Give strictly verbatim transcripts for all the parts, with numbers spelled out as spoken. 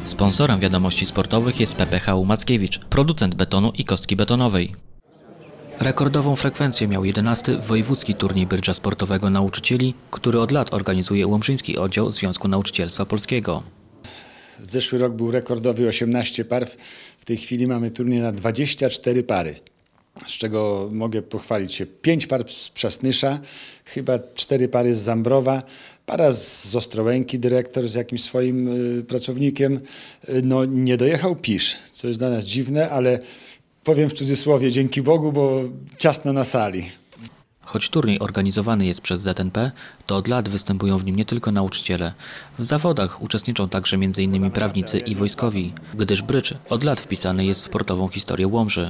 Sponsorem wiadomości sportowych jest P P H U Mackiewicz, producent betonu i kostki betonowej. Rekordową frekwencję miał jedenasty Wojewódzki Turniej Brydża Sportowego Nauczycieli, który od lat organizuje Łomżyński Oddział Związku Nauczycielstwa Polskiego. Zeszły rok był rekordowy, osiemnaście par. W tej chwili mamy turniej na dwadzieścia cztery pary, z czego mogę pochwalić się pięć par z Przasnysza, chyba cztery pary z Zambrowa, para z Ostrołęki, dyrektor z jakimś swoim y, pracownikiem. Y, no nie dojechał Pisz, co jest dla nas dziwne, ale powiem w cudzysłowie dzięki Bogu, bo ciasno na sali. Choć turniej organizowany jest przez Z N P, to od lat występują w nim nie tylko nauczyciele. W zawodach uczestniczą także między innymi prawnicy i wojskowi, gdyż brydż od lat wpisany jest w sportową historię Łomży.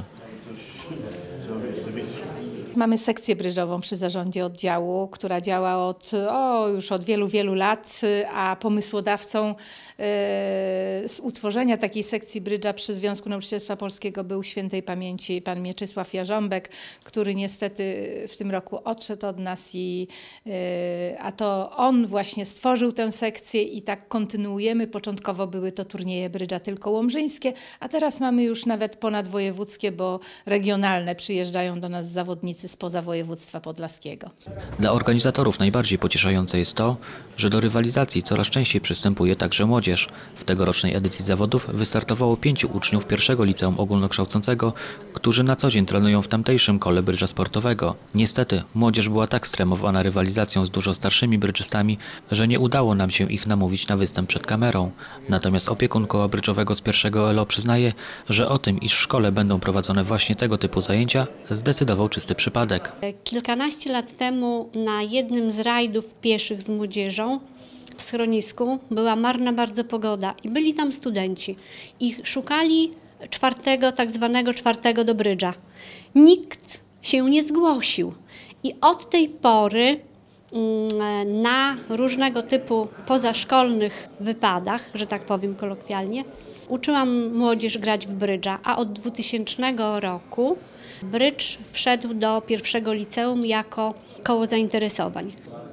Mamy sekcję brydżową przy zarządzie oddziału, która działa od, o, już od wielu, wielu lat, a pomysłodawcą e, z utworzenia takiej sekcji brydża przy Związku Nauczycielstwa Polskiego był świętej pamięci pan Mieczysław Jarząbek, który niestety w tym roku odszedł od nas, i, e, a to on właśnie stworzył tę sekcję i tak kontynuujemy. Początkowo były to turnieje brydża tylko łomżyńskie, a teraz mamy już nawet ponadwojewódzkie, bo regionalne, przyjeżdżają do nas zawodnicy spoza województwa podlaskiego. Dla organizatorów najbardziej pocieszające jest to, że do rywalizacji coraz częściej przystępuje także młodzież. W tegorocznej edycji zawodów wystartowało pięciu uczniów pierwszego liceum ogólnokształcącego, którzy na co dzień trenują w tamtejszym kole brydża sportowego. Niestety, młodzież była tak stremowana rywalizacją z dużo starszymi brydżystami, że nie udało nam się ich namówić na występ przed kamerą. Natomiast opiekun koła brydżowego z pierwszego L O przyznaje, że o tym, iż w szkole będą prowadzone właśnie tego typu zajęcia, zdecydował czysty przypadek. Kilkanaście lat temu na jednym z rajdów pieszych z młodzieżą w schronisku była marna bardzo pogoda i byli tam studenci i szukali czwartego, tak zwanego czwartego do brydża. Nikt się nie zgłosił i od tej pory na różnego typu pozaszkolnych wypadach, że tak powiem kolokwialnie, uczyłam młodzież grać w brydża, a od dwutysięcznego roku brydż wszedł do pierwszego liceum jako koło zainteresowań.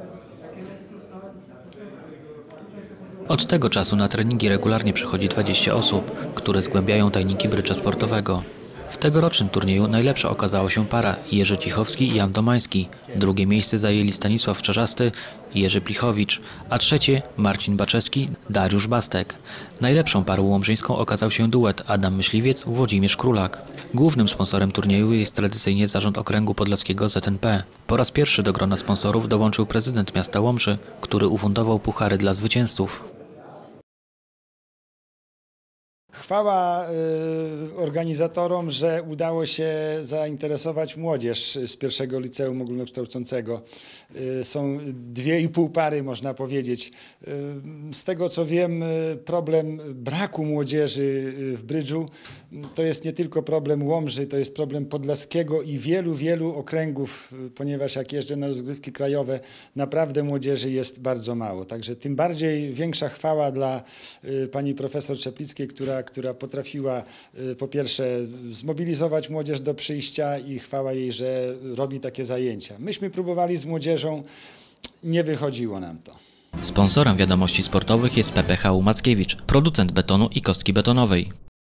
Od tego czasu na treningi regularnie przychodzi dwadzieścia osób, które zgłębiają tajniki brydża sportowego. W tegorocznym turnieju najlepsza okazała się para Jerzy Cichowski i Jan Domański. Drugie miejsce zajęli Stanisław Czarzasty i Jerzy Plichowicz, a trzecie Marcin Baczewski, Dariusz Bastek. Najlepszą parą łomżyńską okazał się duet Adam Myśliwiec, Włodzimierz Królak. Głównym sponsorem turnieju jest tradycyjnie Zarząd Okręgu Podlaskiego Z N P. Po raz pierwszy do grona sponsorów dołączył prezydent miasta Łomży, który ufundował puchary dla zwycięzców. Chwała y, organizatorom, że udało się zainteresować młodzież z pierwszego liceum ogólnokształcącego. Y, są dwie i pół pary, można powiedzieć. Y, z tego co wiem, problem braku młodzieży w brydżu to jest nie tylko problem Łomży, to jest problem Podlaskiego i wielu, wielu okręgów, ponieważ jak jeżdżę na rozgrywki krajowe, naprawdę młodzieży jest bardzo mało. Także tym bardziej większa chwała dla y, pani profesor Czeplickiej, która która potrafiła po pierwsze zmobilizować młodzież do przyjścia i chwała jej, że robi takie zajęcia. Myśmy próbowali z młodzieżą, nie wychodziło nam to. Sponsorem wiadomości sportowych jest P P H U Mackiewicz, producent betonu i kostki betonowej.